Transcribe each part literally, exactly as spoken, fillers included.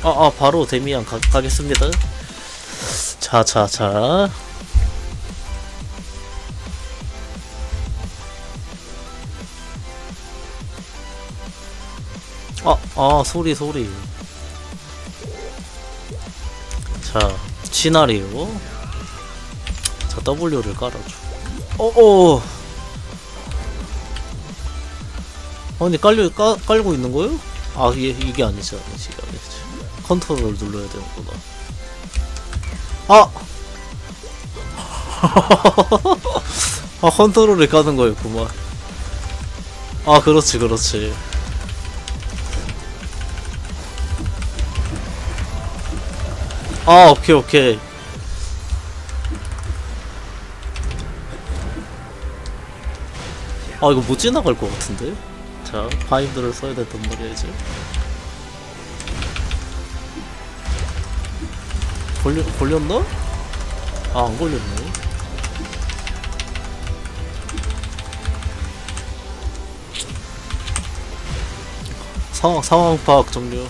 아, 아, 바로 데미안 가, 가겠습니다. 자, 자, 자. 아, 아, 소리, 소리. 자, 시나리오. 자, 더블유를 깔아줘. 어어. 아니, 깔려, 깔, 깔고 있는 거요? 아, 이게, 이게 아니지, 아니지, 이게 아니지. 컨트롤을 눌러야 되는구나. 아! 아, 컨트롤을 까는 거였구만. 아, 그렇지, 그렇지. 아, 오케이, 오케이. 아, 이거 못 지나갈 것 같은데? 자, 바인드를 써야 됐단 말이야, 이제. 걸려, 걸렸나? 아, 안 걸렸네. 상황, 상황 파악 종료.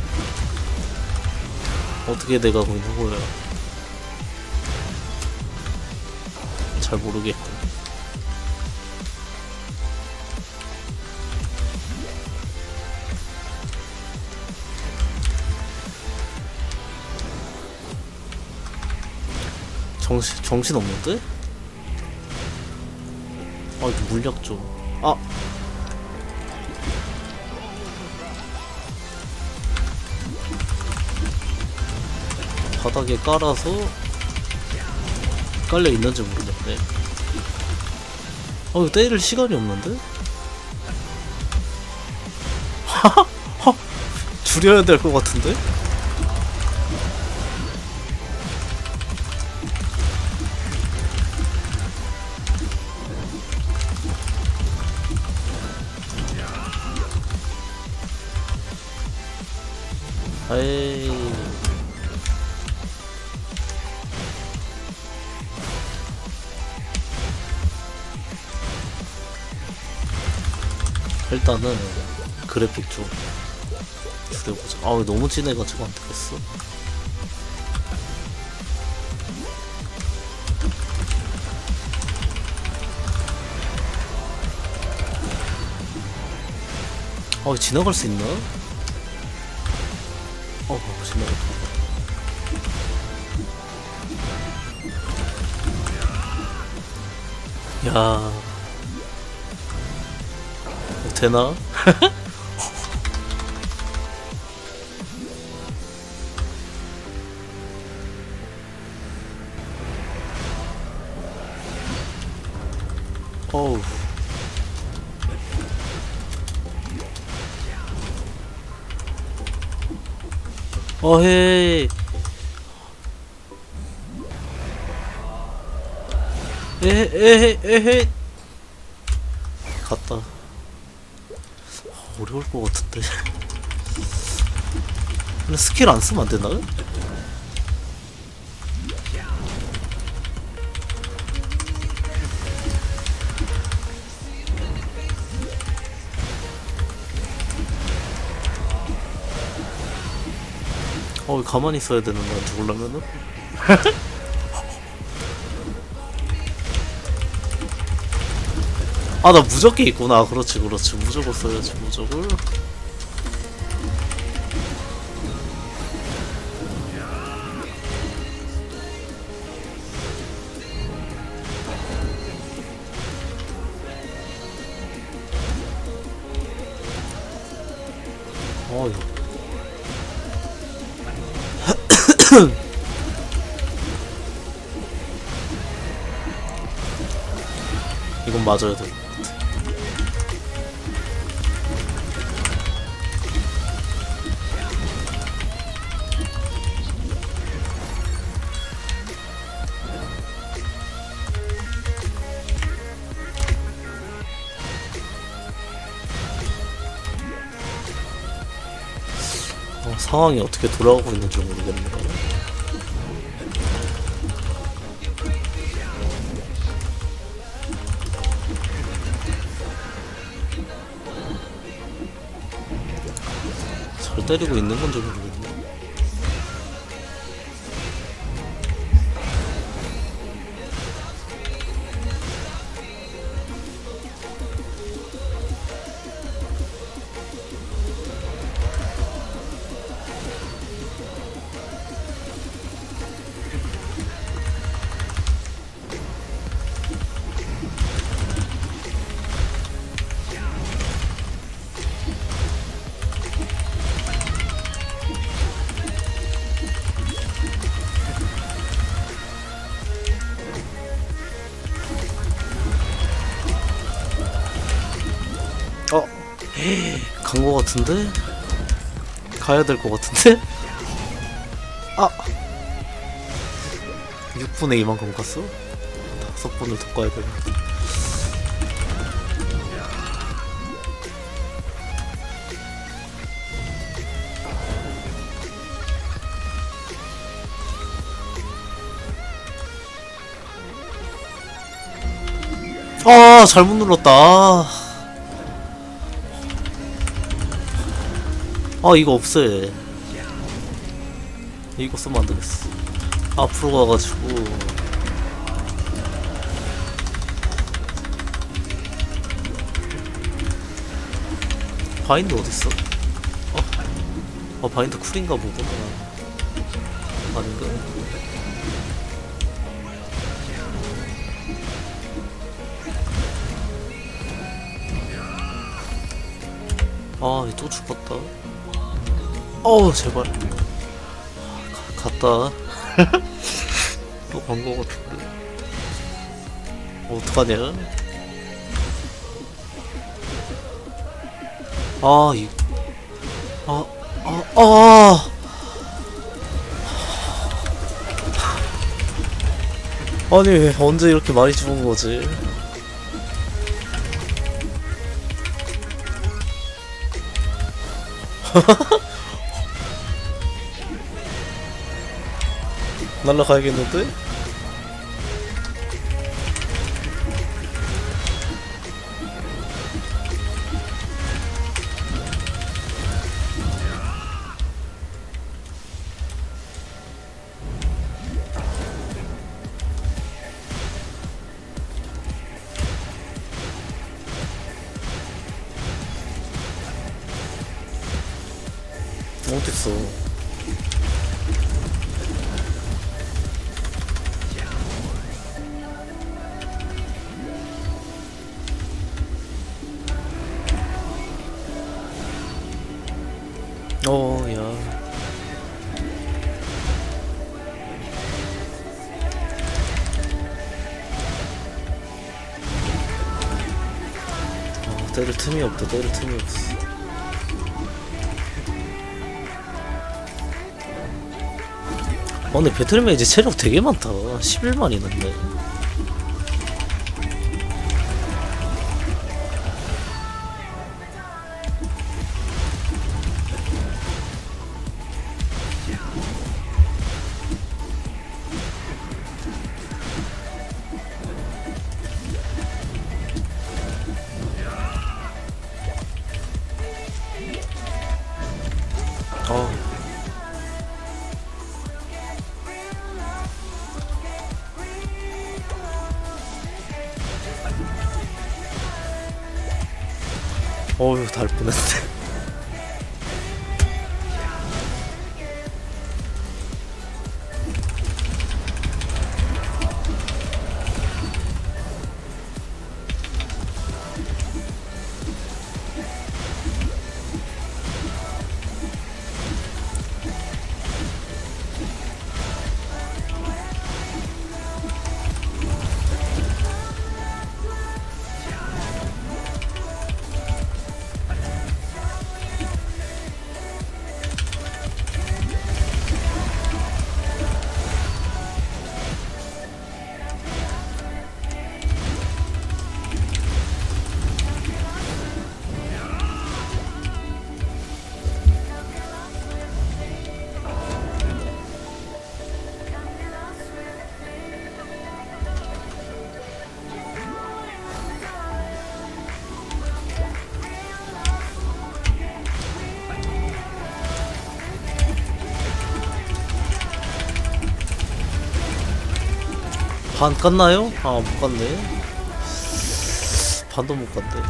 어떻게 돼가고 있는 거야? 잘 모르겠고. 정신, 정신 없는데? 아, 이거 물약 좀. 아! 바닥에 깔아서 깔려 있는지 모르겠네. 어, 이거 때릴 시간이 없는데? 하하! 줄여야 될 것 같은데? 에이. 일단은 그래픽 좀 줄여보자. 아, 너무 진해가지고 안 되겠어. 아, 지나갈 수 있나? 어, 지나갔다. 야, 되나? 어우. 어헤이. 에헤, 에헤, 에헤. 갔다. 어려울 것 같은데. 근데 스킬 안 쓰면 안 되나요? 어, 가만히 있어야 되는 거야, 죽으려면은? 아, 나 무적기 있구나. 그렇지, 그렇지. 무적을 써야지, 무적을. 어, 이거. 이건 맞아야 돼. 어, 상황이 어떻게 돌아가고 있는지 모르겠네. 잘 때리고 있는 건지 모르겠네. 간 거 같은데? 가야 될 거 같은데? 아! 육 분의 이만큼 갔어? 다섯 분을 더 가야 되네. 아, 잘못 눌렀다. 아, 이거 없애. 이거 쓰면 안 되겠어. 앞으로 가가지고. 바인드 어딨어? 어, 어 바인드 쿨인가 보구나. 아닌가? 아, 또 죽었다. 어우, 제발. 가, 갔다. 또 간 거 같은데. 어, 어떡하냐? 아, 이, 아, 아, 아. 아니, 언제 이렇게 많이 죽은 거지? 날라가야겠는데? 어딨어? 어, 야. 어, 때릴 틈이 없다, 때릴 틈이 없어. 아, 근데 배틀메이지 체력 되게 많다. 십일만 있는데. 어. 어휴, 달 뻔했네. 반 깠나요? 아, 못 깠네. 반도 못 깠네.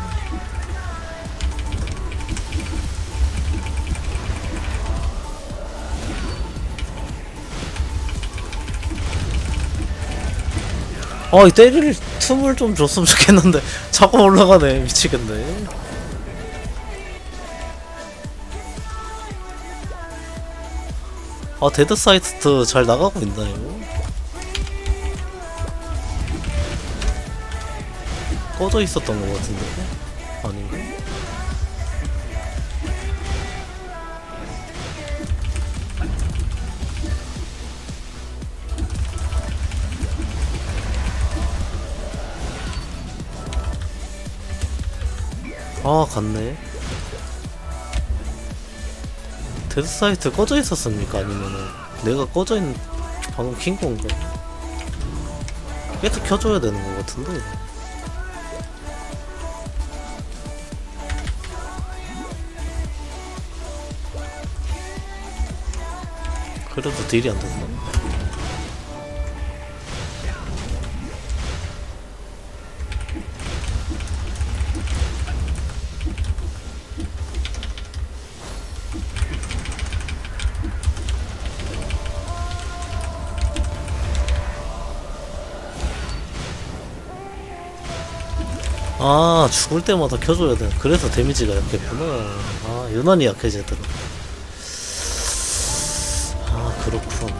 아, 이 때릴 틈을 좀 줬으면 좋겠는데 자꾸 올라가네. 미치겠네. 아, 데드 사이트 잘 나가고 있나요? 꺼져 있었던 것 같은데? 아닌가? 아, 갔네. 데드 사이트 꺼져 있었습니까? 아니면은 내가 꺼져 있는 방금 킨 건가? 계속 켜줘야 되는 것 같은데. 그래도 딜이 안 됐나? 아, 죽을 때마다 켜줘야 돼. 그래서 데미지가 약했구나. 아, 유난히 약해지더라. 아, 그렇군.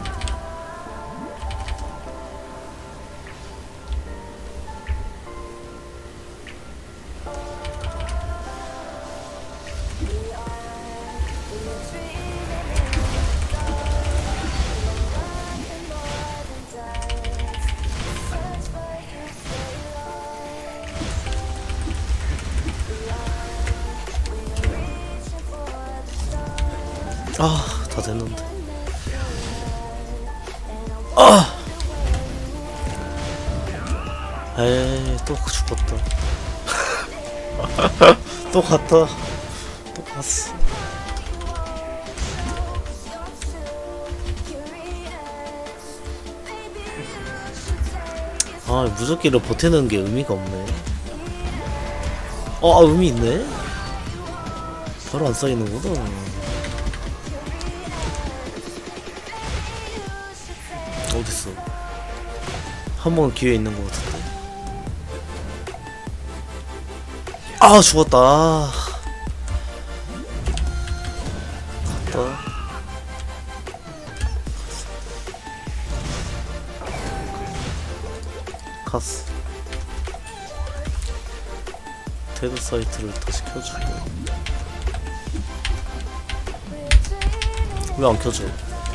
아, 다 됐는데. 아! 에이, 또 죽었다. 또 갔다. 또 갔어. 아, 무적기를 버티는 게 의미가 없네. 어, 아, 의미 있네? 바로 안 쌓이는구나. 어딨어? 한 번 기회 있는 것 같은데. 아, 죽었다. 갔다. 갔어. 데드 사이트를 다시 켜주고. 왜 안 켜져?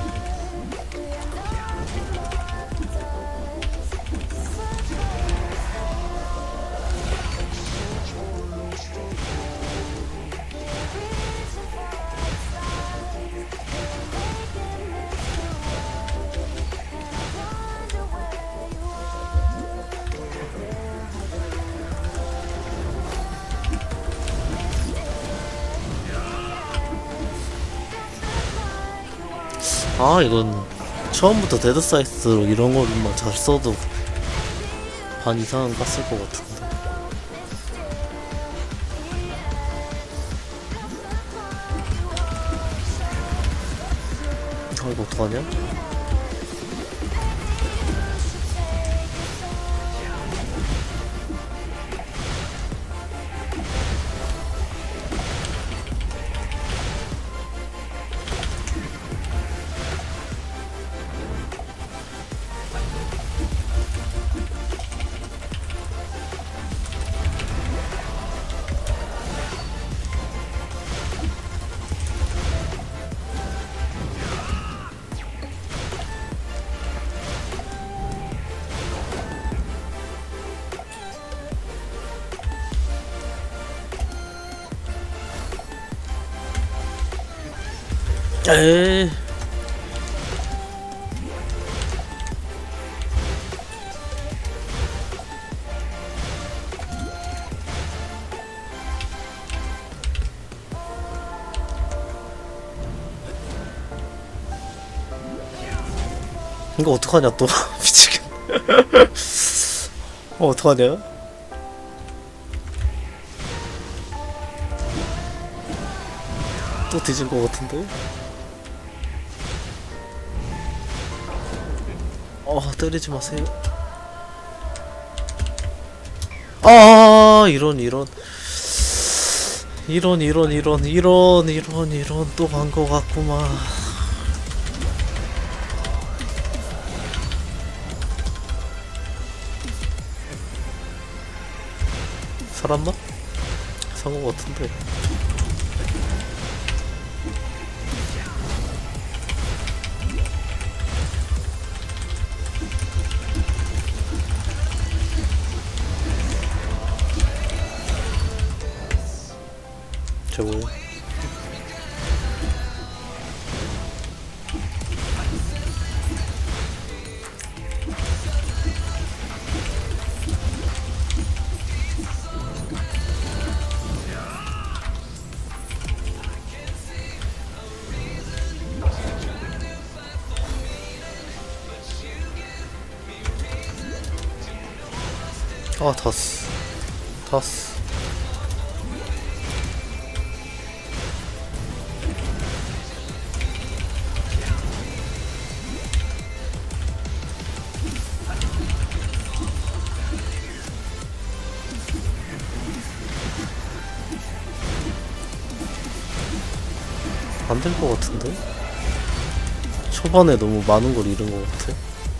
아, 이건 처음부터 데드 사이트로 이런 거만 잘 써도 반 이상은 깠을 것 같은데. 아, 이거 어떡하냐? 에이. 이거 어떡하냐 또. 미치겠네. 어, 어떡하냐? 또 뒤진 것 같은데? 어, 때리지 마세요. 아, 이런 이런 이런 이런 이런 이런 이런 이런 또 간 것 같구만. 살았나? 산 것 같은데. 아, 다스. 다스. 안 될 것 같은데? 초반에 너무 많은 걸 잃은 것 같아.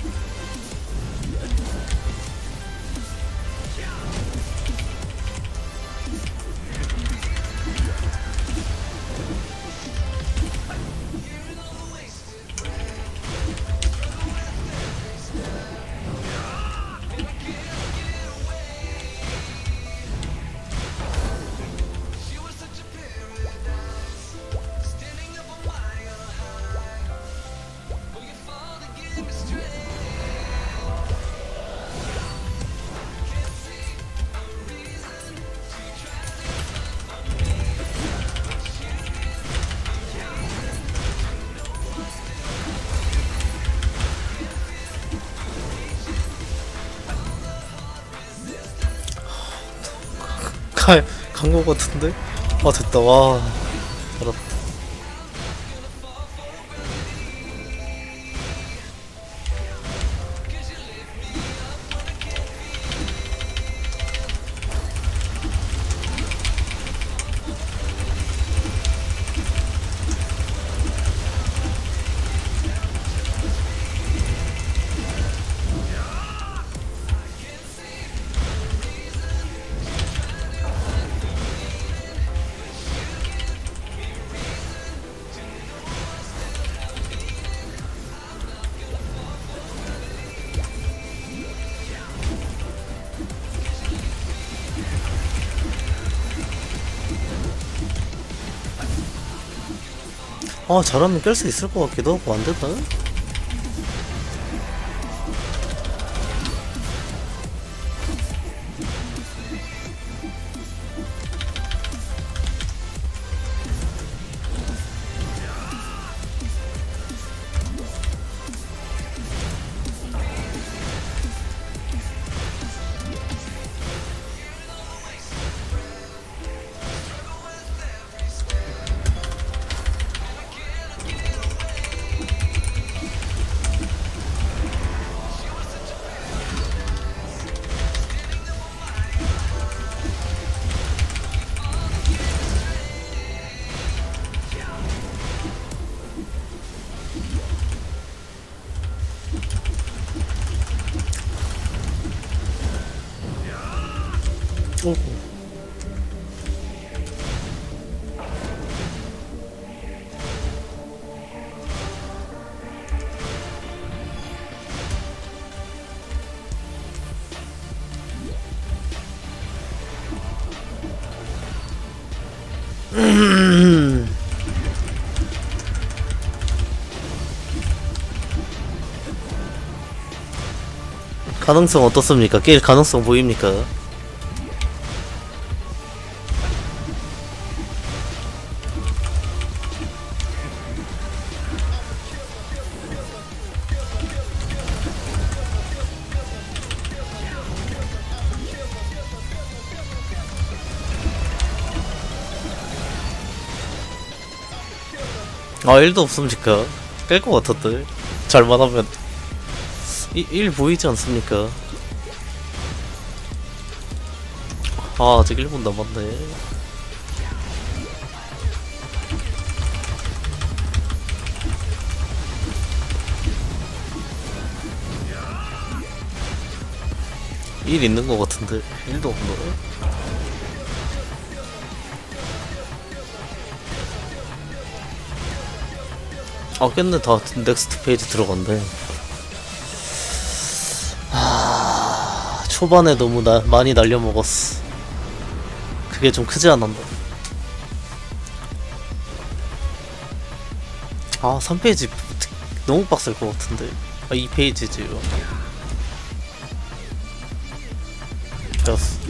간 거 같은데? 아, 됐다. 와, 알았다. 아, 잘하면 깰 수 있을 것 같기도 하고. 안 된다. 오. 음. 가능성 어떻습니까? 깰 가능성 보입니까? 아, 일도 없습니까? 깰 것 같았대. 잘만 하면. 이, 일 보이지 않습니까? 아, 아직 일 분 남았네. 일 있는 것 같은데. 일도 없네. 아, 깼네. 다 넥스트 페이지 들어간대. 아, 초반에 너무 나, 많이 날려먹었어. 그게 좀 크지 않았나? 아, 삼 페이지 너무 빡셀 것 같은데. 아, 이 페이지지요. 됐어.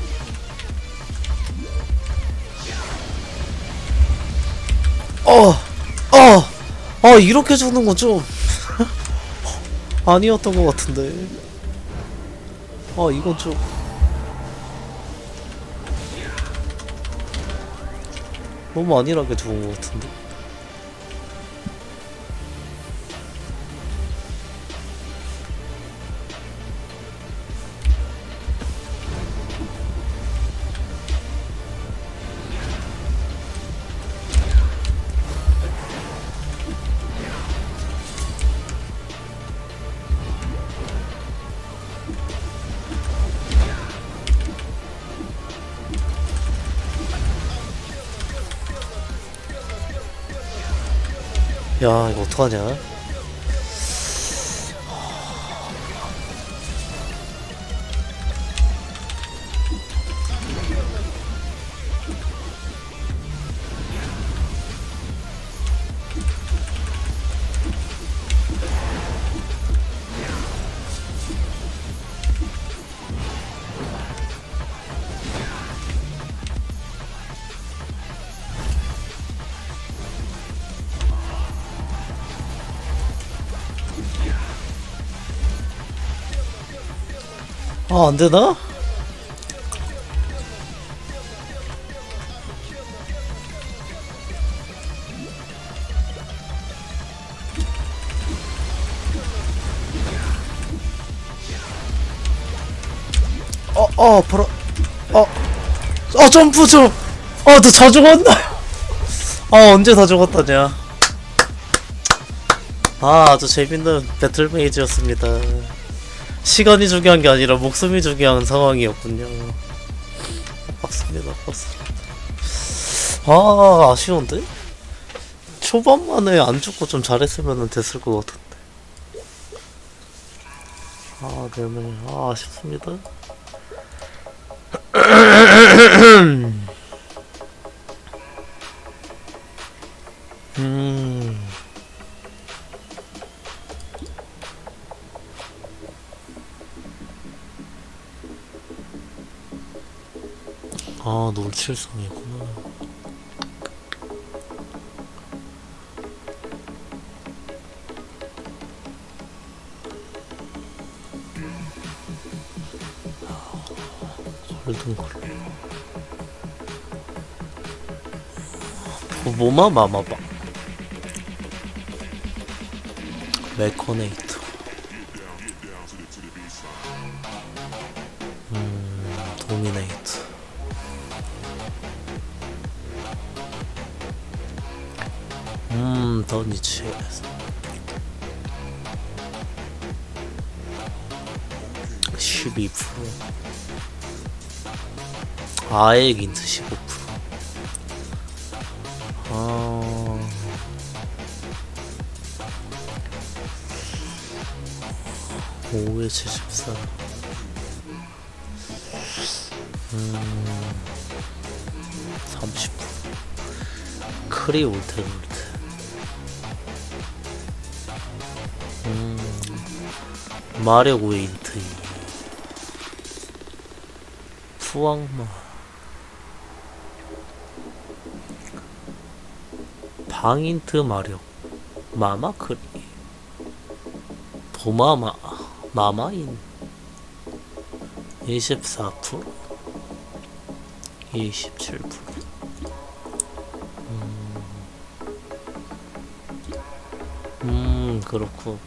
어! 어! 아, 이렇게 주는 건 좀 아니었던 것 같은데. 아, 이건 좀 너무 안일하게 죽은 것 같은데. 야, 이거 어떡하냐? 아, 안 되나? 어, 어, 바로, 어, 어, 점프 좀! 어, 너 다 죽었나? 아, 언제 다 죽었다냐. 아, 아주 재밌는 배틀메이즈였습니다. 시간이 중요한 게 아니라 목숨이 중요한 상황이었군요. 빡습니다, 빡습니다. 아, 아쉬운데? 초반만에 안 죽고 좀 잘했으면 됐을 것 같은데. 아, 네네. 아, 아쉽습니다. 음. 아, 놀칠성이구나. 골든걸. 뭐마 마마바. 메코네이트. 음, 도미네이트. 음, 더니치. 십이 퍼센트. 아액 인트 십오 퍼센트. 아. 오에 칠십사. 음. 삼십 퍼센트. 크리 올테 올테. 음. 마력 오에 인트 이. 푸왕마. 방인트 마력. 마마크리. 도마마. 마마인. 이십사 퍼센트. 이십칠 퍼센트. 음, 음 그렇고.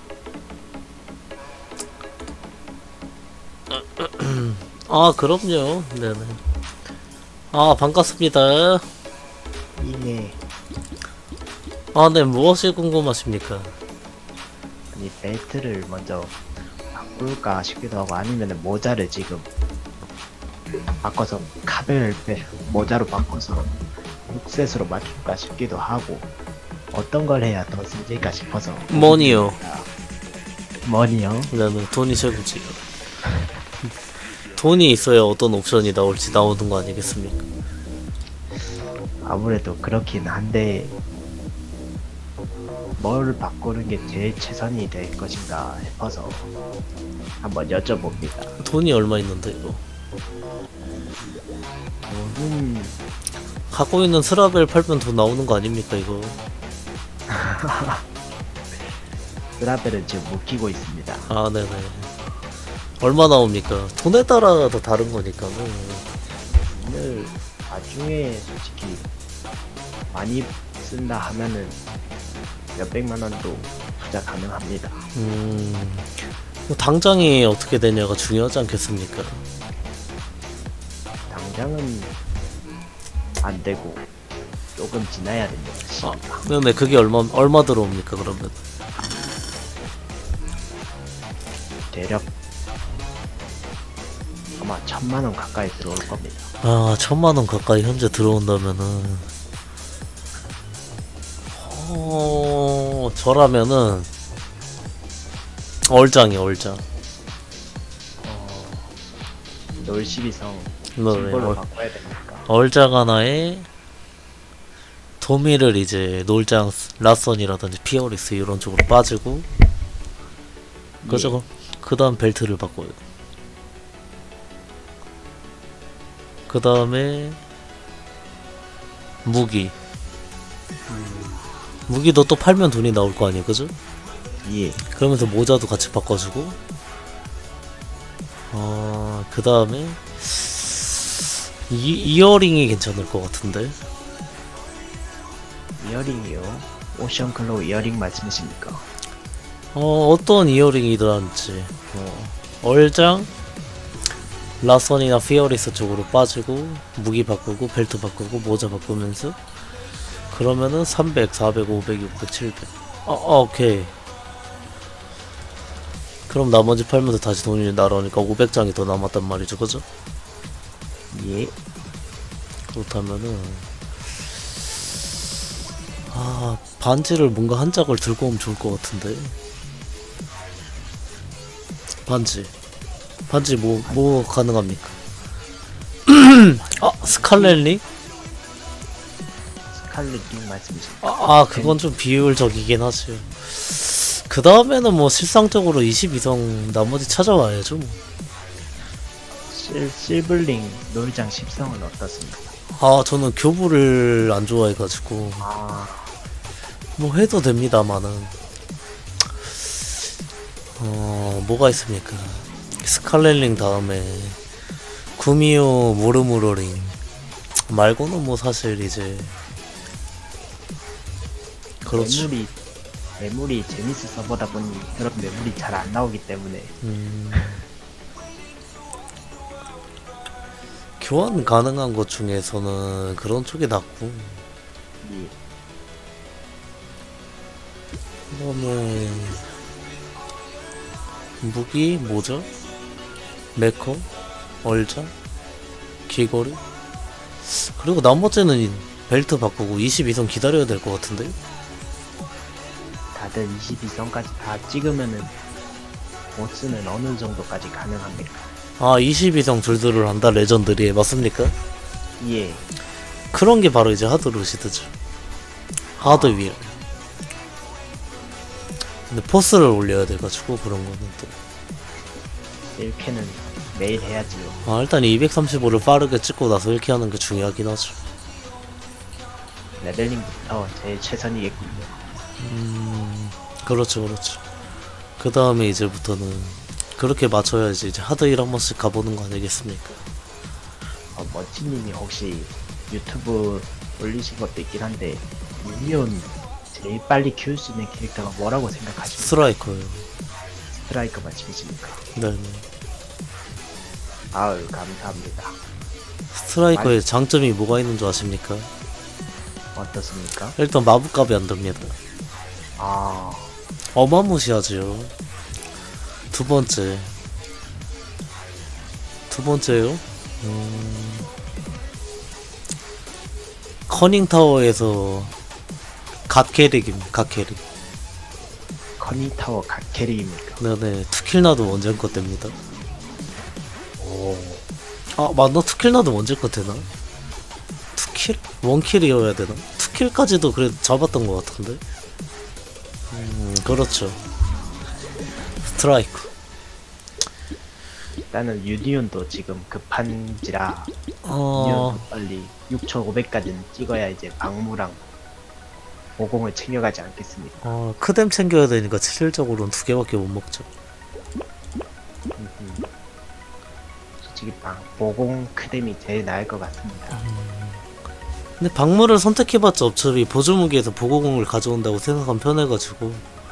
아, 그럼요. 네네. 아, 반갑습니다. 네. 아, 네, 무엇이 궁금하십니까? 아니 벨트를 먼저 바꿀까 싶기도 하고 아니면은 모자를 지금 바꿔서 카벨 벨 모자로 바꿔서 육 셋으로 맞출까 싶기도 하고 어떤 걸 해야 더 쓰질까 싶어서 머니요. 머니요? 네네, 돈이 최고지요. 돈이 있어야 어떤 옵션이 나올지 나오는 거 아니겠습니까? 아무래도 그렇긴 한데 뭘 바꾸는 게 제일 최선이 될 것인가 싶어서 한번 여쭤봅니다. 돈이 얼마 있는데 이거? 음, 갖고 있는 스라벨 팔면 돈 나오는 거 아닙니까 이거? 스라벨은 지금 못 끼고 있습니다. 아, 네네. 얼마 나옵니까? 돈에 따라 더 다른 거니까는. 오늘 나중에 솔직히 많이 쓴다 하면은 몇백만 원도 투자 가능합니다. 음, 뭐 당장이 어떻게 되냐가 중요하지 않겠습니까? 당장은 안 되고 조금 지나야 됩니다. 아, 시기가. 근데 그게 얼마 얼마 들어옵니까 그러면? 대략 아마 천만 원 가까이 들어올 겁니다. 아, 천만 원 가까이 현재 들어온다면은, 어, 저라면은 얼짱이 얼짱. 어, 놀십이성 네, 심볼로 얼- 바꿔야 되니까. 얼짱 하나에 도미를 이제 놀짱 라선이라든지 피어리스 이런 쪽으로 빠지고, 그죠? 그 다음 벨트를 바꿔요. 그 다음에 무기. 무기도 또 팔면 돈이 나올 거 아니에요, 그죠? 예. 그러면서 모자도 같이 바꿔주고, 어, 그 다음에 이, 이어링이 괜찮을 것 같은데. 이어링이요. 오션 클로우 이어링 말씀이십니까? 어, 어떤 이어링이든지 어, 얼짱 라선이나 피어리스 쪽으로 빠지고 무기 바꾸고 벨트 바꾸고 모자 바꾸면서 그러면은 삼백, 사백, 오백, 육백, 칠백. 어, 어, 오케이. 그럼 나머지 팔면서 다시 돈이 나라니까 오백 장이 더 남았단 말이죠, 그죠? 예. 그렇다면은 아, 반지를 뭔가 한 짝을 들고 오면 좋을 것 같은데. 반지 반지 뭐, 뭐 가능합니까? 아, 스칼렛리? 스칼렛 링 말씀이십니까? 아, 아, 그건 좀 비효율적이긴 하지. 그 다음에는 뭐 실상적으로 이십이성 나머지 찾아와야죠 뭐. 실, 실블링 놀장 십성은 어떻습니까? 아, 저는 교부를 안 좋아해가지고 아, 뭐 해도 됩니다만은 어, 뭐가 있습니까? 스칼렛링 다음에 구미호 모르모로링 말고는 뭐 사실 이제 그렇죠. 매물이 매물이 재밌어 서보다 보니 그런 매물이 잘 안 나오기 때문에 음, 교환 가능한 것 중에서는 그런 쪽이 낫고, 이 그다음에 무기, 모자, 메커, 얼자, 귀걸이, 그리고 나머지는 벨트 바꾸고 이십이성 기다려야 될 것 같은데? 다들 이십이성까지 다 찍으면은 보스는 어느 정도까지 가능합니까? 아, 이십이성 줄들을 한다 레전드리에 맞습니까? 예. 그런 게 바로 이제 하드 루시드죠. 하드 윌. 근데 포스를 올려야 돼가지고 그런 거는 또. 일 캔은 매일 해야지요. 아, 일단 이백삼십오를 빠르게 찍고 나서 이렇게 하는 게 중요하긴 하죠. 레벨링부터 제일 최선이겠군요. 음, 그렇죠, 그렇죠. 그 다음에 이제부터는 그렇게 맞춰야지 이제 하드 일 한 번씩 가보는 거 아니겠습니까? 어, 멋지님이 혹시 유튜브 올리신 것도 있긴 한데 유니온 제일 빨리 키울 수 있는 캐릭터가 뭐라고 생각하십니까? 스트라이커요. 스트라이커 맞추십니까? 네네. 아유 감사합니다. 스트라이커의 장점이 뭐가 있는 줄 아십니까? 어떻습니까? 일단 마법값이 안 듭니다. 아 어마무시하지요. 두 번째. 두 번째요? 음... 커닝타워에서 갓 캐릭입니다. 갓 캐릭. 커닝타워 각 캐릭입니까? 네네. 투킬나도 원젠 것 됩니다. 오 아, 맞나? 투킬나도 원젠 것 되나? 투킬? 원킬이어야 되나? 투킬까지도 그래도 잡았던 것 같은데? 음, 그렇죠. 스트라이크. 일단은 유니온도 지금 급한지라 어, 유니온도 빨리 육천오백까지는 찍어야 이제 방무랑 오공을 챙겨가지 않겠습니까? 어, 크뎀 챙겨야 되니까 실질적으로는 두 개밖에 못 먹죠. 음흠. 솔직히 방 보공 크뎀이 제일 나을 것 같습니다. 근데 박물을 선택해봤자 어차피 보조무기에서 보고공을 가져온다고 생각하면 편해가지고.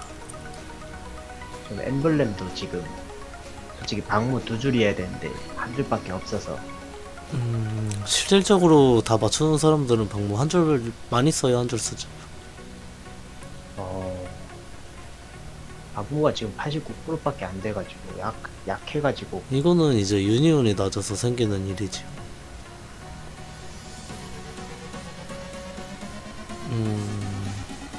좀 엠블렘도 지금 솔직히 방무 두 줄이어야 되는데 한 줄밖에 없어서 음, 실질적으로 다 맞추는 사람들은 박무 한 줄 많이 써야 한 줄 쓰죠. 어 방무가 지금 팔십구 퍼센트밖에 안 돼가지고 약 약해가지고 이거는 이제 유니온이 낮아서 생기는 일이지. 음,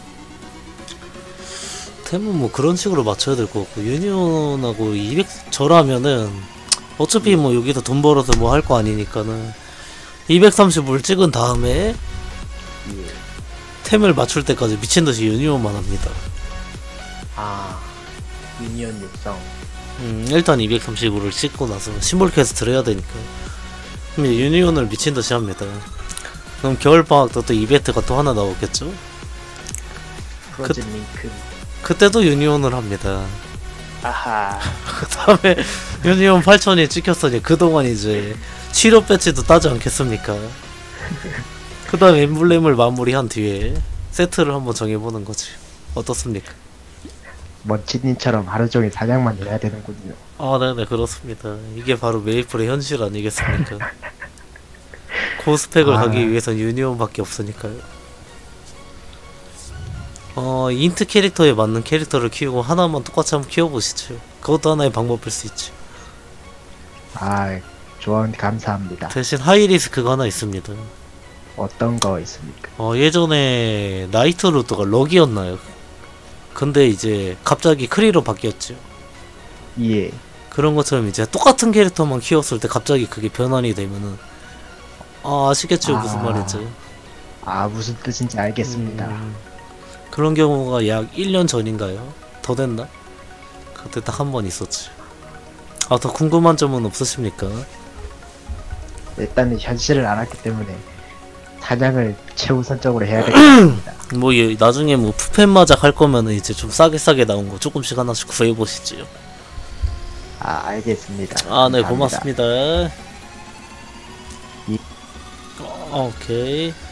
템은 뭐 그런 식으로 맞춰야 될 것 같고, 유니온하고 이백 저라면은 어차피 뭐 여기서 돈 벌어서 뭐 할 거 아니니까는 이백삼십을 찍은 다음에 예. 템을 맞출 때까지 미친듯이 유니온만 합니다. 아 유니언 육성 음, 일단 이백삼십오를 찍고 나서 심볼 퀘스트를 해야 되니까. 그럼 이제 유니온을 미친듯이 합니다. 그럼 겨울방학 때 또 이벤트가 또 하나 나오겠죠? 프로즌 링크 그때도 유니온을 합니다. 아하 그 다음에 유니온 팔천이 찍혔으니 그동안 이제 치료 배치도 따지 않겠습니까? 그 다음에 엠블렘을 마무리한 뒤에 세트를 한번 정해보는 거지. 어떻습니까? 먼치님처럼 하루 종일 사냥만 해야 되는군요. 아, 네네, 그렇습니다. 이게 바로 메이플의 현실 아니겠습니까? 고스펙을 아. 가기 위해선 유니온밖에 없으니까요. 어, 인트 캐릭터에 맞는 캐릭터를 키우고 하나만 똑같이 한번 키워보시죠. 그것도 하나의 방법일 수 있지. 아 조언 감사합니다. 대신 하이리스크가 하나 있습니다. 어떤 거 있습니까? 어, 예전에 나이트 루트가 럭이었나요? 근데 이제 갑자기 크리로 바뀌었죠. 예. 그런 것처럼 이제 똑같은 캐릭터만 키웠을 때 갑자기 그게 변환이 되면은, 아, 아시겠죠? 아. 무슨 말인지. 아 무슨 뜻인지 알겠습니다. 음, 그런 경우가 약 일 년 전인가요? 더 됐나? 그때 딱 한 번 있었지. 아, 더 궁금한 점은 없으십니까? 일단은 현실을 알았기 때문에 사냥을 최우선적으로 해야 되겠습니다. 뭐, 예, 나중에 뭐, 푸펜 마작 할 거면은 이제 좀 싸게 싸게 나온 거 조금씩 하나씩 구해보시지요. 아 알겠습니다. 아, 네, 감사합니다. 고맙습니다. 이- 어, 오케이.